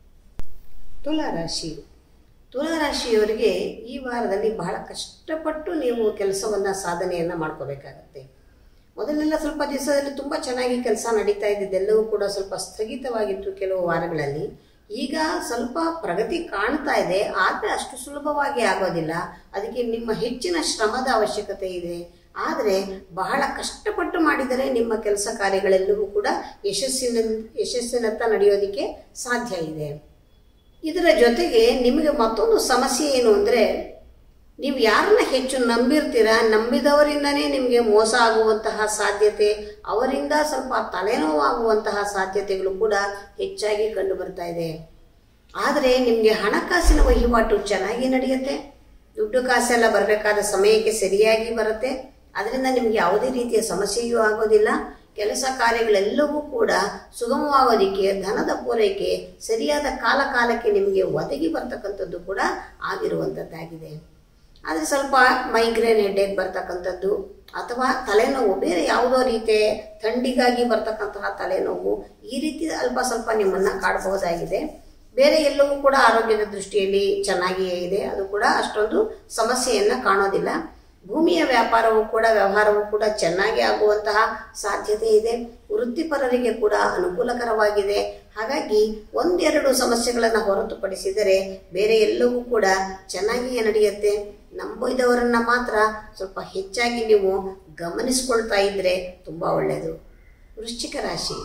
Speaker 1: ತುಲಾರಾಶಿ, ತುಲಾರಾಶಿಯವರಿಗೆ ಈ ವಾರದಲ್ಲಿ ಬಹಳ ಕಷ್ಟಪಟ್ಟು ನೀವು ಕೆಲಸವನ್ನು ಸಾಧನೆಯನ್ನು ಮಾಡ್ಕೋಬೇಕಾಗತ್ತೆ. ಮೊದಲೆಲ್ಲ ಸ್ವಲ್ಪ ದಿವಸದಲ್ಲಿ ತುಂಬ ಚೆನ್ನಾಗಿ ಕೆಲಸ ನಡೀತಾ ಇದ್ದಿದ್ದೆಲ್ಲವೂ ಕೂಡ ಸ್ವಲ್ಪ ಸ್ಥಗಿತವಾಗಿತ್ತು ಕೆಲವು ವಾರಗಳಲ್ಲಿ. ಈಗ ಸ್ವಲ್ಪ ಪ್ರಗತಿ ಕಾಣ್ತಾ ಇದೆ, ಆದರೆ ಅಷ್ಟು ಸುಲಭವಾಗಿ ಆಗೋದಿಲ್ಲ. ಅದಕ್ಕೆ ನಿಮ್ಮ ಹೆಚ್ಚಿನ ಶ್ರಮದ ಅವಶ್ಯಕತೆ ಇದೆ. ಆದರೆ ಬಹಳ ಕಷ್ಟಪಟ್ಟು ಮಾಡಿದರೆ ನಿಮ್ಮ ಕೆಲಸ ಕಾರ್ಯಗಳೆಲ್ಲವೂ ಕೂಡ ಯಶಸ್ಸಿನತ್ತ ನಡೆಯೋದಕ್ಕೆ ಸಾಧ್ಯ ಇದೆ. ಇದರ ಜೊತೆಗೆ ನಿಮಗೆ ಮತ್ತೊಂದು ಸಮಸ್ಯೆ ಏನು ಅಂದರೆ, ನೀವು ಯಾರನ್ನ ಹೆಚ್ಚು ನಂಬಿರ್ತೀರಾ, ನಂಬಿದವರಿಂದನೇ ನಿಮಗೆ ಮೋಸ ಆಗುವಂತಹ ಸಾಧ್ಯತೆ, ಅವರಿಂದ ಸ್ವಲ್ಪ ತಲೆನೋವಾಗುವಂತಹ ಸಾಧ್ಯತೆಗಳು ಕೂಡ ಹೆಚ್ಚಾಗಿ ಕಂಡು ಬರ್ತಾ ಇದೆ. ಆದರೆ ನಿಮಗೆ ಹಣಕಾಸಿನ ವಹಿವಾಟು ಚೆನ್ನಾಗಿ ನಡೆಯುತ್ತೆ. ದುಡ್ಡು ಕಾಸೆಲ್ಲ ಬರಬೇಕಾದ ಸಮಯಕ್ಕೆ ಸರಿಯಾಗಿ ಬರುತ್ತೆ. ಅದರಿಂದ ನಿಮಗೆ ಯಾವುದೇ ರೀತಿಯ ಸಮಸ್ಯೆಯೂ ಆಗೋದಿಲ್ಲ. ಕೆಲಸ ಕಾರ್ಯಗಳೆಲ್ಲವೂ ಕೂಡ ಸುಗಮವಾಗೋದಕ್ಕೆ ಧನದ ಪೂರೈಕೆ ಸರಿಯಾದ ಕಾಲಕ್ಕೆ ನಿಮಗೆ ಒದಗಿ ಬರ್ತಕ್ಕಂಥದ್ದು ಕೂಡ ಆಗಿರುವಂಥದ್ದಾಗಿದೆ. ಆದರೆ ಸ್ವಲ್ಪ ಮೈಗ್ರೇನ್ ಹೆಡ್ಡೇಕ್ ಬರ್ತಕ್ಕಂಥದ್ದು ಅಥವಾ ತಲೆನೋವು, ಬೇರೆ ಯಾವುದೋ ರೀತಿಯ ಥಂಡಿಗಾಗಿ ಬರ್ತಕ್ಕಂತಹ ತಲೆನೋವು, ಈ ರೀತಿ ಅಲ್ಪ ಸ್ವಲ್ಪ ನಿಮ್ಮನ್ನು ಕಾಡಬಹುದಾಗಿದೆ. ಬೇರೆ ಎಲ್ಲವೂ ಕೂಡ ಆರೋಗ್ಯದ ದೃಷ್ಟಿಯಲ್ಲಿ ಚೆನ್ನಾಗಿಯೇ ಇದೆ. ಅದು ಕೂಡ ಅಷ್ಟೊಂದು ಸಮಸ್ಯೆಯನ್ನು ಕಾಣೋದಿಲ್ಲ. ಭೂಮಿಯ ವ್ಯವಹಾರವೂ ಕೂಡ ಚೆನ್ನಾಗಿ ಆಗುವಂತಹ ಸಾಧ್ಯತೆ ಇದೆ. ವೃತ್ತಿಪರರಿಗೆ ಕೂಡ ಅನುಕೂಲಕರವಾಗಿದೆ. ಹಾಗಾಗಿ ಒಂದೆರಡು ಸಮಸ್ಯೆಗಳನ್ನು ಹೊರತುಪಡಿಸಿದರೆ ಬೇರೆ ಎಲ್ಲವೂ ಕೂಡ ಚೆನ್ನಾಗಿಯೇ ನಡೆಯುತ್ತೆ. ನಂಬಿದವರನ್ನ ಮಾತ್ರ ಸ್ವಲ್ಪ ಹೆಚ್ಚಾಗಿ ನೀವು ಗಮನಿಸ್ಕೊಳ್ತಾ ಇದ್ರೆ ತುಂಬ ಒಳ್ಳೆಯದು. ವೃಶ್ಚಿಕ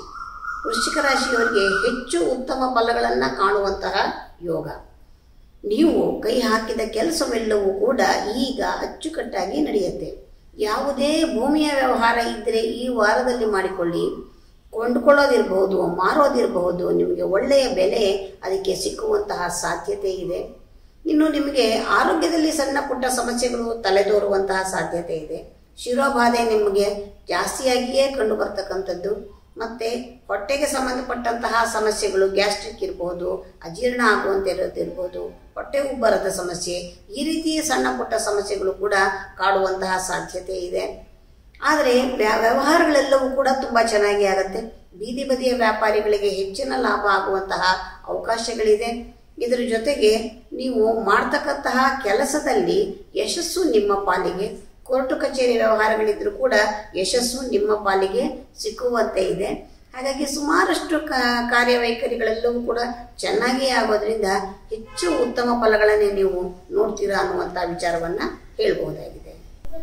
Speaker 1: ರಾಶಿಯವರಿಗೆ ಹೆಚ್ಚು ಉತ್ತಮ ಫಲಗಳನ್ನು ಕಾಣುವಂತಹ ಯೋಗ. ನೀವು ಕೈ ಹಾಕಿದ ಕೆಲಸವೆಲ್ಲವೂ ಕೂಡ ಈಗ ಅಚ್ಚುಕಟ್ಟಾಗಿ ನಡೆಯುತ್ತೆ. ಯಾವುದೇ ಭೂಮಿಯ ವ್ಯವಹಾರ ಇದ್ದರೆ ಈ ವಾರದಲ್ಲಿ ಮಾಡಿಕೊಳ್ಳಿ. ಕೊಂಡುಕೊಳ್ಳೋದಿರಬಹುದು, ಮಾರೋದಿರಬಹುದು, ನಿಮಗೆ ಒಳ್ಳೆಯ ಬೆಲೆ ಅದಕ್ಕೆ ಸಿಕ್ಕುವಂತಹ ಸಾಧ್ಯತೆ ಇದೆ. ಇನ್ನು ನಿಮಗೆ ಆರೋಗ್ಯದಲ್ಲಿ ಸಣ್ಣ ಪುಟ್ಟ ಸಮಸ್ಯೆಗಳು ತಲೆದೋರುವಂತಹ ಸಾಧ್ಯತೆ ಇದೆ. ಶಿರೋಬಾಧೆ ನಿಮಗೆ ಜಾಸ್ತಿಯಾಗಿಯೇ ಕಂಡು ಬರ್ತಕ್ಕಂಥದ್ದು. ಮತ್ತು ಹೊಟ್ಟೆಗೆ ಸಂಬಂಧಪಟ್ಟಂತಹ ಸಮಸ್ಯೆಗಳು, ಗ್ಯಾಸ್ಟ್ರಿಕ್ ಇರ್ಬೋದು, ಅಜೀರ್ಣ ಆಗುವಂತಿರೋದಿರ್ಬೋದು, ಹೊಟ್ಟೆ ಉಬ್ಬರದ ಸಮಸ್ಯೆ, ಈ ರೀತಿಯ ಸಣ್ಣ ಪುಟ್ಟ ಸಮಸ್ಯೆಗಳು ಕೂಡ ಕಾಡುವಂತಹ ಸಾಧ್ಯತೆ ಇದೆ. ಆದರೆ ವ್ಯವಹಾರಗಳೆಲ್ಲವೂ ಕೂಡ ತುಂಬ ಚೆನ್ನಾಗಿ ಆಗುತ್ತೆ. ಬೀದಿ ಬದಿಯ ವ್ಯಾಪಾರಿಗಳಿಗೆ ಹೆಚ್ಚಿನ ಲಾಭ ಆಗುವಂತಹ ಅವಕಾಶಗಳಿದೆ. ಇದರ ಜೊತೆಗೆ ನೀವು ಮಾಡ್ತಕ್ಕಂತಹ ಕೆಲಸದಲ್ಲಿ ಯಶಸ್ಸು ನಿಮ್ಮ ಪಾಲಿಗೆ, ಕೋರ್ಟು ಕಚೇರಿ ವ್ಯವಹಾರಗಳಿದ್ರೂ ಕೂಡ ಯಶಸ್ಸು ನಿಮ್ಮ ಪಾಲಿಗೆ ಸಿಕ್ಕುವಂತೆ ಇದೆ. ಹಾಗಾಗಿ ಸುಮಾರಷ್ಟು ಕಾರ್ಯವೈಖರಿಗಳೆಲ್ಲವೂ ಕೂಡ ಚೆನ್ನಾಗಿಯೇ ಆಗೋದ್ರಿಂದ ಹೆಚ್ಚು ಉತ್ತಮ ಫಲಗಳನ್ನೇ ನೀವು ನೋಡ್ತೀರಾ ಅನ್ನುವಂಥ ವಿಚಾರವನ್ನು ಹೇಳ್ಬಹುದಾಗಿದೆ.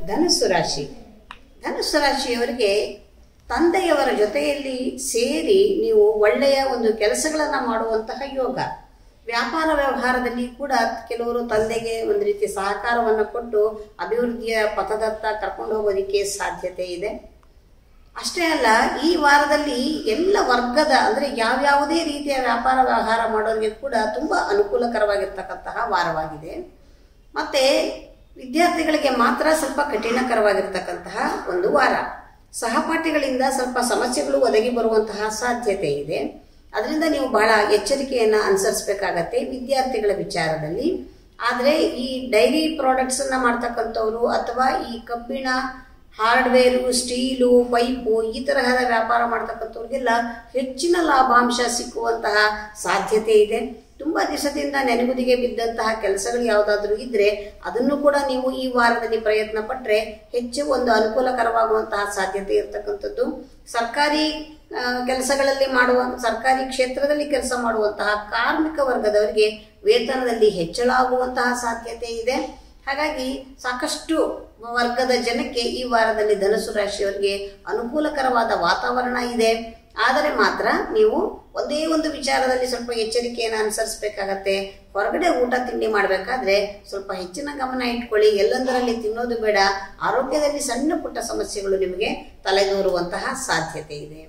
Speaker 1: ಧನುಸ್ಸು ರಾಶಿಯವರಿಗೆ ತಂದೆಯವರ ಜೊತೆಯಲ್ಲಿ ಸೇರಿ ನೀವು ಒಳ್ಳೆಯ ಒಂದು ಕೆಲಸಗಳನ್ನು ಮಾಡುವಂತಹ ಯೋಗ. ವ್ಯಾಪಾರ ವ್ಯವಹಾರದಲ್ಲಿ ಕೂಡ ಕೆಲವರು ತಂದೆಗೆ ಒಂದು ರೀತಿ ಸಹಕಾರವನ್ನು ಕೊಟ್ಟು ಅಭಿವೃದ್ಧಿಯ ಪಥದತ್ತ ಕರ್ಕೊಂಡು ಹೋಗೋದಕ್ಕೆ ಸಾಧ್ಯತೆ ಇದೆ. ಅಷ್ಟೇ ಅಲ್ಲ, ಈ ವಾರದಲ್ಲಿ ಎಲ್ಲ ವರ್ಗದ ಅಂದರೆ ಯಾವ್ಯಾವುದೇ ರೀತಿಯ ವ್ಯಾಪಾರ ವ್ಯವಹಾರ ಮಾಡೋರಿಗೆ ಕೂಡ ತುಂಬ ಅನುಕೂಲಕರವಾಗಿರ್ತಕ್ಕಂತಹ ವಾರವಾಗಿದೆ. ಮತ್ತು ವಿದ್ಯಾರ್ಥಿಗಳಿಗೆ ಮಾತ್ರ ಸ್ವಲ್ಪ ಕಠಿಣಕರವಾಗಿರ್ತಕ್ಕಂತಹ ಒಂದು ವಾರ. ಸಹಪಾಠಿಗಳಿಂದ ಸ್ವಲ್ಪ ಸಮಸ್ಯೆಗಳು ಒದಗಿ ಬರುವಂತಹ ಸಾಧ್ಯತೆ ಇದೆ. ಅದರಿಂದ ನೀವು ಬಹಳ ಎಚ್ಚರಿಕೆಯನ್ನು ಅನುಸರಿಸಬೇಕಾಗತ್ತೆ ವಿದ್ಯಾರ್ಥಿಗಳ ವಿಚಾರದಲ್ಲಿ. ಆದರೆ ಈ ಡೈರಿ ಪ್ರಾಡಕ್ಟ್ಸನ್ನು ಮಾಡ್ತಕ್ಕಂಥವ್ರು ಅಥವಾ ಈ ಕಬ್ಬಿಣ, ಹಾರ್ಡ್ವೇರು, ಸ್ಟೀಲು, ಪೈಪು ಈ ತರಹದ ವ್ಯಾಪಾರ ಮಾಡ್ತಕ್ಕಂಥವ್ರಿಗೆಲ್ಲ ಹೆಚ್ಚಿನ ಲಾಭಾಂಶ ಸಿಕ್ಕುವಂತಹ ಸಾಧ್ಯತೆ ಇದೆ. ತುಂಬ ದಿವಸದಿಂದ ನೆನಗುದಿಗೆ ಬಿದ್ದಂತಹ ಕೆಲಸಗಳು ಯಾವುದಾದ್ರೂ ಇದ್ದರೆ ಅದನ್ನು ಕೂಡ ನೀವು ಈ ವಾರದಲ್ಲಿ ಪ್ರಯತ್ನ ಪಟ್ಟರೆ ಹೆಚ್ಚು ಒಂದು ಅನುಕೂಲಕರವಾಗುವಂತಹ ಸಾಧ್ಯತೆ ಇರತಕ್ಕಂಥದ್ದು. ಸರ್ಕಾರಿ ಕೆಲಸಗಳಲ್ಲಿ ಸರ್ಕಾರಿ ಕ್ಷೇತ್ರದಲ್ಲಿ ಕೆಲಸ ಮಾಡುವಂತಹ ಕಾರ್ಮಿಕ ವರ್ಗದವರಿಗೆ ವೇತನದಲ್ಲಿ ಹೆಚ್ಚಳ ಆಗುವಂತಹ ಸಾಧ್ಯತೆ ಇದೆ. ಹಾಗಾಗಿ ಸಾಕಷ್ಟು ವರ್ಗದ ಜನಕ್ಕೆ ಈ ವಾರದಲ್ಲಿ ಧನುಸ್ಸು ರಾಶಿಯವರಿಗೆ ಅನುಕೂಲಕರವಾದ ವಾತಾವರಣ ಇದೆ. ಆದರೆ ಮಾತ್ರ ನೀವು ಒಂದೇ ಒಂದು ವಿಚಾರದಲ್ಲಿ ಸ್ವಲ್ಪ ಎಚ್ಚರಿಕೆಯನ್ನು ಅನುಸರಿಸಬೇಕಾಗತ್ತೆ. ಹೊರಗಡೆ ಊಟ ತಿಂಡಿ ಮಾಡಬೇಕಾದ್ರೆ ಸ್ವಲ್ಪ ಹೆಚ್ಚಿನ ಗಮನ ಇಟ್ಕೊಳ್ಳಿ. ಎಲ್ಲಂದರಲ್ಲಿ ತಿನ್ನೋದು ಬೇಡ. ಆರೋಗ್ಯದಲ್ಲಿ ಸಣ್ಣ ಪುಟ್ಟ ಸಮಸ್ಯೆಗಳು ನಿಮಗೆ ತಲೆದೋರುವಂತಹ ಸಾಧ್ಯತೆ ಇದೆ.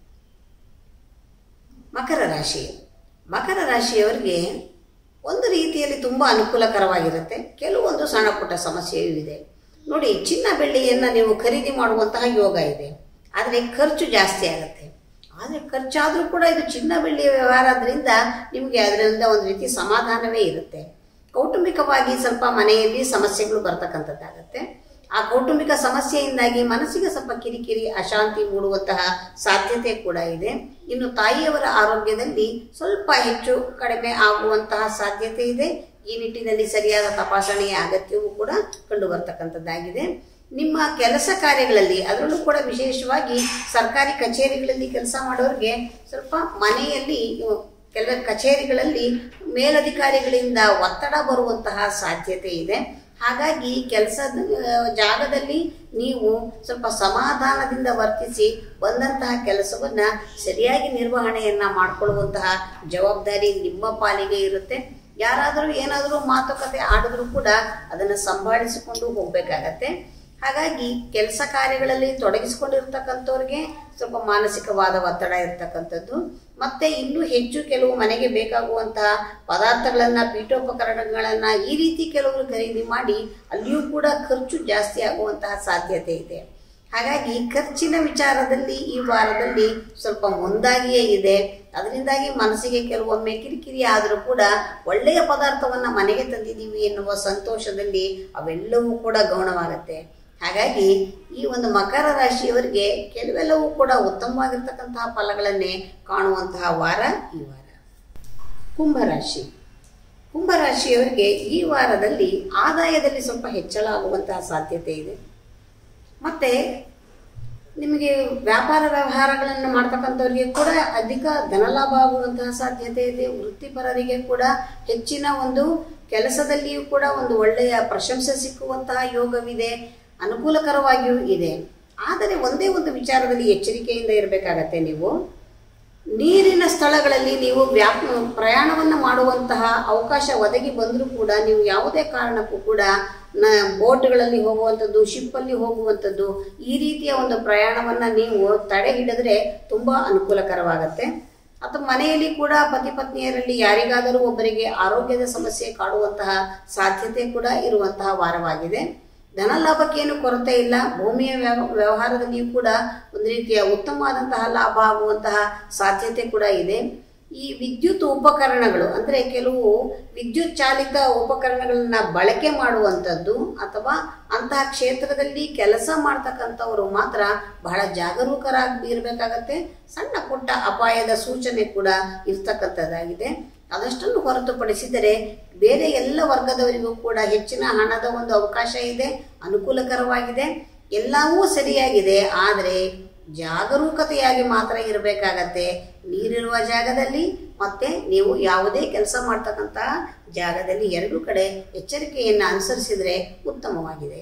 Speaker 1: ಮಕರ ರಾಶಿಯವರಿಗೆ ಒಂದು ರೀತಿಯಲ್ಲಿ ತುಂಬ ಅನುಕೂಲಕರವಾಗಿರುತ್ತೆ. ಕೆಲವೊಂದು ಸಣ್ಣ ಪುಟ್ಟ ಸಮಸ್ಯೆಯೂ ಇದೆ. ನೋಡಿ, ಚಿನ್ನ ಬೆಳ್ಳಿಯನ್ನು ನೀವು ಖರೀದಿ ಮಾಡುವಂತಹ ಯೋಗ ಇದೆ. ಆದರೆ ಖರ್ಚು ಜಾಸ್ತಿ ಆಗುತ್ತೆ. ಆದರೆ ಖರ್ಚಾದರೂ ಕೂಡ ಇದು ಚಿನ್ನ ಬೆಳ್ಳಿಯ ವ್ಯವಹಾರ ಆದ್ರಿಂದ ನಿಮಗೆ ಅದರಿಂದ ಒಂದು ರೀತಿ ಸಮಾಧಾನವೇ ಇರುತ್ತೆ. ಕೌಟುಂಬಿಕವಾಗಿ ಸ್ವಲ್ಪ ಮನೆಯಲ್ಲಿ ಸಮಸ್ಯೆಗಳು ಬರ್ತಕ್ಕಂಥದ್ದಾಗತ್ತೆ. ಆ ಕೌಟುಂಬಿಕ ಸಮಸ್ಯೆಯಿಂದಾಗಿ ಮನಸ್ಸಿಗೆ ಸ್ವಲ್ಪ ಕಿರಿಕಿರಿ, ಅಶಾಂತಿ ಮೂಡುವಂತಹ ಸಾಧ್ಯತೆ ಕೂಡ ಇದೆ. ಇನ್ನು ತಾಯಿಯವರ ಆರೋಗ್ಯದಲ್ಲಿ ಸ್ವಲ್ಪ ಹೆಚ್ಚು ಕಡಿಮೆ ಆಗುವಂತಹ ಸಾಧ್ಯತೆ ಇದೆ. ಈ ನಿಟ್ಟಿನಲ್ಲಿ ಸರಿಯಾದ ತಪಾಸಣೆಯ ಅಗತ್ಯವೂ ಕೂಡ ಕಂಡು ಬರ್ತಕ್ಕಂಥದ್ದಾಗಿದೆ. ನಿಮ್ಮ ಕೆಲಸ ಕಾರ್ಯಗಳಲ್ಲಿ, ಅದರಲ್ಲೂ ಕೂಡ ವಿಶೇಷವಾಗಿ ಸರ್ಕಾರಿ ಕಚೇರಿಗಳಲ್ಲಿ ಕೆಲಸ ಮಾಡೋರಿಗೆ ಸ್ವಲ್ಪ ಮನೆಯಲ್ಲಿ ಕೆಲ ಕಚೇರಿಗಳಲ್ಲಿ ಮೇಲಧಿಕಾರಿಗಳಿಂದ ಒತ್ತಡ ಬರುವಂತಹ ಸಾಧ್ಯತೆ ಇದೆ. ಹಾಗಾಗಿ ಕೆಲಸದ ಜಾಗದಲ್ಲಿ ನೀವು ಸ್ವಲ್ಪ ಸಮಾಧಾನದಿಂದ ವರ್ತಿಸಿ ಬಂದಂತಹ ಕೆಲಸವನ್ನು ಸರಿಯಾಗಿ ನಿರ್ವಹಣೆಯನ್ನು ಮಾಡಿಕೊಳ್ಳುವಂತಹ ಜವಾಬ್ದಾರಿ ನಿಮ್ಮ ಪಾಲಿಗೆ ಇರುತ್ತೆ. ಯಾರಾದರೂ ಏನಾದರೂ ಮಾತುಕತೆ ಆಡಿದ್ರೂ ಕೂಡ ಅದನ್ನು ಸಂಭಾಳಿಸಿಕೊಂಡು ಹೋಗಬೇಕಾಗತ್ತೆ. ಹಾಗಾಗಿ ಕೆಲಸ ಕಾರ್ಯಗಳಲ್ಲಿ ತೊಡಗಿಸಿಕೊಂಡಿರ್ತಕ್ಕಂಥವ್ರಿಗೆ ಸ್ವಲ್ಪ ಮಾನಸಿಕವಾದ ಒತ್ತಡ ಇರ್ತಕ್ಕಂಥದ್ದು, ಮತ್ತೆ ಇನ್ನೂ ಹೆಚ್ಚು ಕೆಲವು ಮನೆಗೆ ಬೇಕಾಗುವಂತಹ ಪದಾರ್ಥಗಳನ್ನು, ಪೀಠೋಪಕರಣಗಳನ್ನು ಈ ರೀತಿ ಕೆಲವರು ಖರೀದಿ ಮಾಡಿ ಅಲ್ಲಿಯೂ ಕೂಡ ಖರ್ಚು ಜಾಸ್ತಿ ಆಗುವಂತಹ ಸಾಧ್ಯತೆ ಇದೆ. ಹಾಗಾಗಿ ಖರ್ಚಿನ ವಿಚಾರದಲ್ಲಿ ಈ ವಾರದಲ್ಲಿ ಸ್ವಲ್ಪ ಮುಂದಾಗಿಯೇ ಇದೆ. ಅದರಿಂದಾಗಿ ಮನಸ್ಸಿಗೆ ಕೆಲವೊಮ್ಮೆ ಕಿರಿಕಿರಿ ಆದರೂ ಕೂಡ ಒಳ್ಳೆಯ ಪದಾರ್ಥವನ್ನು ಮನೆಗೆ ತಂದಿದ್ದೀವಿ ಎನ್ನುವ ಸಂತೋಷದಲ್ಲಿ ಅವೆಲ್ಲವೂ ಕೂಡ ಗೌಣವಾಗುತ್ತೆ. ಹಾಗಾಗಿ ಈ ಒಂದು ಮಕರ ರಾಶಿಯವರಿಗೆ ಕೆಲವೆಲ್ಲವೂ ಕೂಡ ಉತ್ತಮವಾಗಿರ್ತಕ್ಕಂತಹ ಫಲಗಳನ್ನೇ ಕಾಣುವಂತಹ ವಾರ ಈ ವಾರ. ಕುಂಭರಾಶಿಯವರಿಗೆ ಈ ವಾರದಲ್ಲಿ ಆದಾಯದಲ್ಲಿ ಸ್ವಲ್ಪ ಹೆಚ್ಚಳ ಆಗುವಂತಹ ಸಾಧ್ಯತೆ ಇದೆ. ಮತ್ತು ನಿಮಗೆ ವ್ಯಾಪಾರ ವ್ಯವಹಾರಗಳನ್ನು ಮಾಡ್ತಕ್ಕಂಥವ್ರಿಗೆ ಕೂಡ ಅಧಿಕ ಧನಲಾಭ ಆಗುವಂತಹ ಸಾಧ್ಯತೆ ಇದೆ. ವೃತ್ತಿಪರರಿಗೆ ಕೂಡ ಹೆಚ್ಚಿನ ಒಂದು ಕೆಲಸದಲ್ಲಿಯೂ ಕೂಡ ಒಂದು ಒಳ್ಳೆಯ ಪ್ರಶಂಸೆ ಸಿಕ್ಕುವಂತಹ ಯೋಗವಿದೆ, ಅನುಕೂಲಕರವಾಗಿಯೂ ಇದೆ. ಆದರೆ ಒಂದೇ ಒಂದು ವಿಚಾರದಲ್ಲಿ ಎಚ್ಚರಿಕೆಯಿಂದ ಇರಬೇಕಾಗತ್ತೆ. ನೀವು ನೀರಿನ ಸ್ಥಳಗಳಲ್ಲಿ ನೀವು ಪ್ರಯಾಣವನ್ನು ಮಾಡುವಂತಹ ಅವಕಾಶ ಒದಗಿ ಬಂದರೂ ಕೂಡ ನೀವು ಯಾವುದೇ ಕಾರಣಕ್ಕೂ ಕೂಡ ಬೋಟ್ಗಳಲ್ಲಿ ಹೋಗುವಂಥದ್ದು, ಶಿಪ್ಪಲ್ಲಿ ಹೋಗುವಂಥದ್ದು, ಈ ರೀತಿಯ ಒಂದು ಪ್ರಯಾಣವನ್ನು ನೀವು ತಡೆ ಹಿಡಿದ್ರೆ ತುಂಬ ಅನುಕೂಲಕರವಾಗತ್ತೆ. ಅಥವಾ ಮನೆಯಲ್ಲಿ ಕೂಡ ಪತಿ ಪತ್ನಿಯರಲ್ಲಿ ಯಾರಿಗಾದರೂ ಒಬ್ಬರಿಗೆ ಆರೋಗ್ಯದ ಸಮಸ್ಯೆ ಕಾಡುವಂತಹ ಸಾಧ್ಯತೆ ಕೂಡ ಇರುವಂತಹ ವಾರವಾಗಿದೆ. ಧನ ಲಾಭಕ್ಕೇನು ಕೊರತೆ ಇಲ್ಲ. ಭೂಮಿಯ ವ್ಯವಹಾರದಲ್ಲಿಯೂ ಕೂಡ ಒಂದು ರೀತಿಯ ಉತ್ತಮವಾದಂತಹ ಲಾಭ ಆಗುವಂತಹ ಸಾಧ್ಯತೆ ಕೂಡ ಇದೆ. ಈ ವಿದ್ಯುತ್ ಉಪಕರಣಗಳು ಅಂದರೆ ಕೆಲವು ವಿದ್ಯುತ್ ಚಾಲಿತ ಉಪಕರಣಗಳನ್ನ ಬಳಕೆ ಮಾಡುವಂಥದ್ದು ಅಥವಾ ಅಂತಹ ಕ್ಷೇತ್ರದಲ್ಲಿ ಕೆಲಸ ಮಾಡ್ತಕ್ಕಂಥವರು ಮಾತ್ರ ಬಹಳ ಜಾಗರೂಕರಾಗಿ ಇರಬೇಕಾಗತ್ತೆ. ಸಣ್ಣ ಪುಟ್ಟ ಅಪಾಯದ ಸೂಚನೆ ಕೂಡ ಇರ್ತಕ್ಕಂಥದ್ದಾಗಿದೆ. ಅದಷ್ಟನ್ನು ಹೊರತುಪಡಿಸಿದರೆ ಬೇರೆ ಎಲ್ಲ ವರ್ಗದವರಿಗೂ ಕೂಡ ಹೆಚ್ಚಿನ ಹಣದ ಒಂದು ಅವಕಾಶ ಇದೆ, ಅನುಕೂಲಕರವಾಗಿದೆ, ಎಲ್ಲವೂ ಸರಿಯಾಗಿದೆ. ಆದರೆ ಜಾಗರೂಕತೆಯಾಗಿ ಮಾತ್ರ ಇರಬೇಕಾಗತ್ತೆ. ನೀರಿರುವ ಜಾಗದಲ್ಲಿ ಮತ್ತೆ ನೀವು ಯಾವುದೇ ಕೆಲಸ ಮಾಡ್ತಕ್ಕಂತಹ ಜಾಗದಲ್ಲಿ ಎರಡೂ ಕಡೆ ಎಚ್ಚರಿಕೆಯನ್ನು ಅನುಸರಿಸಿದರೆ ಉತ್ತಮವಾಗಿದೆ.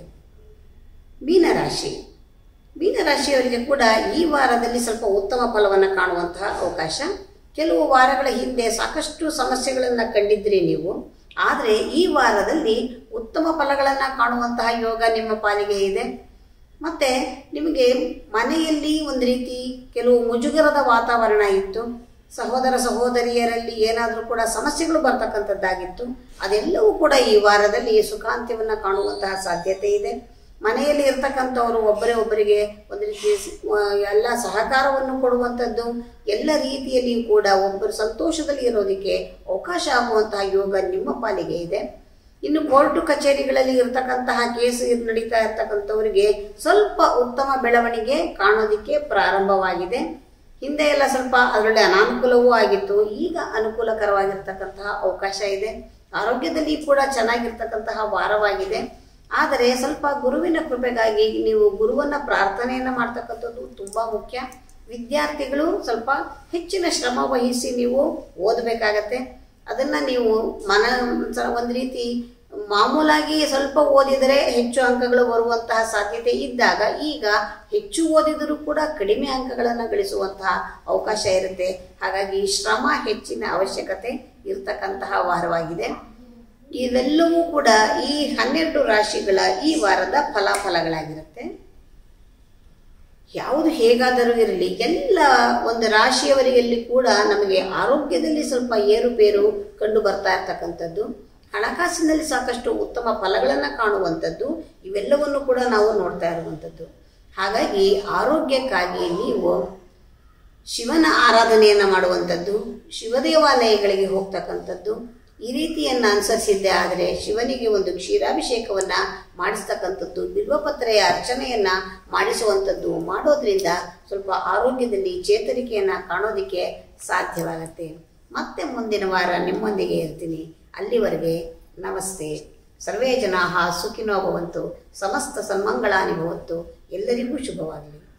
Speaker 1: ಮೀನರಾಶಿಯವರಿಗೆ ಕೂಡ ಈ ವಾರದಲ್ಲಿ ಸ್ವಲ್ಪ ಉತ್ತಮ ಫಲವನ್ನು ಕಾಣುವಂತಹ ಅವಕಾಶ. ಕೆಲವು ವಾರಗಳ ಹಿಂದೆ ಸಾಕಷ್ಟು ಸಮಸ್ಯೆಗಳನ್ನು ಕಂಡಿದ್ರಿ ನೀವು. ಆದರೆ ಈ ವಾರದಲ್ಲಿ ಉತ್ತಮ ಫಲಗಳನ್ನು ಕಾಣುವಂತಹ ಯೋಗ ನಿಮ್ಮ ಪಾಲಿಗೆ ಇದೆ. ಮತ್ತು ನಿಮಗೆ ಮನೆಯಲ್ಲಿ ಒಂದು ರೀತಿ ಕೆಲವು ಮುಜುಗರದ ವಾತಾವರಣ ಇತ್ತು. ಸಹೋದರ ಸಹೋದರಿಯರಲ್ಲಿ ಏನಾದರೂ ಕೂಡ ಸಮಸ್ಯೆಗಳು ಬರ್ತಕ್ಕಂಥದ್ದಾಗಿತ್ತು. ಅದೆಲ್ಲವೂ ಕೂಡ ಈ ವಾರದಲ್ಲಿ ಸುಖಾಂತ್ಯವನ್ನು ಕಾಣುವಂತಹ ಸಾಧ್ಯತೆ ಇದೆ. ಮನೆಯಲ್ಲಿ ಇರ್ತಕ್ಕಂಥವರು ಒಬ್ಬರಿಗೆ ಒಂದು ರೀತಿ ಎಲ್ಲ ಸಹಕಾರವನ್ನು ಕೊಡುವಂಥದ್ದು, ಎಲ್ಲ ರೀತಿಯಲ್ಲಿಯೂ ಕೂಡ ಒಬ್ಬರು ಸಂತೋಷದಲ್ಲಿ ಇರೋದಕ್ಕೆ ಅವಕಾಶ ಆಗುವಂತಹ ಯೋಗ ನಿಮ್ಮ ಪಾಲಿಗೆ ಇದೆ. ಇನ್ನು ಕೋರ್ಟು ಕಚೇರಿಗಳಲ್ಲಿ ಇರತಕ್ಕಂತಹ ಕೇಸು ನಡೀತಾ ಇರ್ತಕ್ಕಂಥವರಿಗೆ ಸ್ವಲ್ಪ ಉತ್ತಮ ಬೆಳವಣಿಗೆ ಕಾಣೋದಿಕ್ಕೆ ಪ್ರಾರಂಭವಾಗಿದೆ. ಹಿಂದೆ ಎಲ್ಲ ಸ್ವಲ್ಪ ಅದರಲ್ಲಿ ಅನಾನುಕೂಲವೂ ಆಗಿತ್ತು, ಈಗ ಅನುಕೂಲಕರವಾಗಿರ್ತಕ್ಕಂತಹ ಅವಕಾಶ ಇದೆ. ಆರೋಗ್ಯದಲ್ಲಿ ಕೂಡ ಚೆನ್ನಾಗಿರ್ತಕ್ಕಂತಹ ವಾರವಾಗಿದೆ. ಆದರೆ ಸ್ವಲ್ಪ ಗುರುವಿನ ಕೃಪೆಗಾಗಿ ನೀವು ಗುರುವನ್ನ ಪ್ರಾರ್ಥನೆಯನ್ನು ಮಾಡ್ತಕ್ಕಂಥದ್ದು ತುಂಬ ಮುಖ್ಯ. ವಿದ್ಯಾರ್ಥಿಗಳು ಸ್ವಲ್ಪ ಹೆಚ್ಚಿನ ಶ್ರಮ ವಹಿಸಿ ನೀವು ಓದಬೇಕಾಗತ್ತೆ. ಅದನ್ನು ನೀವು ಒಂದು ರೀತಿ ಮಾಮೂಲಾಗಿ ಸ್ವಲ್ಪ ಓದಿದರೆ ಹೆಚ್ಚು ಅಂಕಗಳು ಬರುವಂತಹ ಸಾಧ್ಯತೆ ಇದ್ದಾಗ ಈಗ ಹೆಚ್ಚು ಓದಿದರೂ ಕೂಡ ಕಡಿಮೆ ಅಂಕಗಳನ್ನು ಗಳಿಸುವಂತಹ ಅವಕಾಶ ಇರುತ್ತೆ. ಹಾಗಾಗಿ ಶ್ರಮ ಹೆಚ್ಚಿನ ಅವಶ್ಯಕತೆ ಇರತಕ್ಕಂತಹ ವಾರವಾಗಿದೆ. ಇವೆಲ್ಲವೂ ಕೂಡ ಈ 12 ರಾಶಿಗಳ ಈ ವಾರದ ಫಲಾಫಲಗಳಾಗಿರುತ್ತೆ. ಯಾವುದು ಹೇಗಾದರೂ ಇರಲಿ, ಎಲ್ಲ ಒಂದು ರಾಶಿಯವರಿಗೆಲ್ಲಿ ಕೂಡ ನಮಗೆ ಆರೋಗ್ಯದಲ್ಲಿ ಸ್ವಲ್ಪ ಏರುಪೇರು ಕಂಡು ಬರ್ತಾ ಇರ್ತಕ್ಕಂಥದ್ದು, ಹಣಕಾಸಿನಲ್ಲಿ ಸಾಕಷ್ಟು ಉತ್ತಮ ಫಲಗಳನ್ನು ಕಾಣುವಂಥದ್ದು, ಇವೆಲ್ಲವನ್ನು ಕೂಡ ನಾವು ನೋಡ್ತಾ ಇರುವಂಥದ್ದು. ಹಾಗಾಗಿ ಆರೋಗ್ಯಕ್ಕಾಗಿ ನೀವು ಶಿವನ ಆರಾಧನೆಯನ್ನು ಮಾಡುವಂಥದ್ದು, ಶಿವ ದೇವಾಲಯಗಳಿಗೆ ಹೋಗ್ತಕ್ಕಂಥದ್ದು, ಈ ರೀತಿಯನ್ನು ಅನುಸರಿಸಿದ್ದೆ ಆದರೆ ಶಿವನಿಗೆ ಒಂದು ಕ್ಷೀರಾಭಿಷೇಕವನ್ನು ಮಾಡಿಸ್ತಕ್ಕಂಥದ್ದು, ಬಿಲ್ವಪತ್ರೆಯ ಅರ್ಚನೆಯನ್ನು ಮಾಡಿಸುವಂಥದ್ದು ಮಾಡೋದ್ರಿಂದ ಸ್ವಲ್ಪ ಆರೋಗ್ಯದಲ್ಲಿ ಚೇತರಿಕೆಯನ್ನು ಕಾಣೋದಕ್ಕೆ ಸಾಧ್ಯವಾಗುತ್ತೆ. ಮತ್ತೆ ಮುಂದಿನ ವಾರ ನಿಮ್ಮೊಂದಿಗೆ ಇರ್ತೀನಿ. ಅಲ್ಲಿವರೆಗೆ ನಮಸ್ತೆ. ಸರ್ವೇ ಜನಾಃ ಸುಖಿನೋ ಭವಂತು. ಸಮಸ್ತ ಸನ್ಮಂಗಳಾನಿ ಭವಂತು. ಎಲ್ಲರಿಗೂ ಶುಭವಾಗಲಿ.